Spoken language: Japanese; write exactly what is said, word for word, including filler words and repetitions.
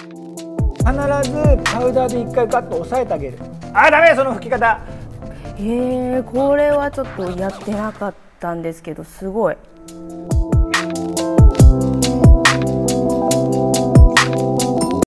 必ずパウダーで一回ガッと押さえてあげる。あ、ダメその拭き方。 へえ、これはちょっとやってなかったんですけど、すごい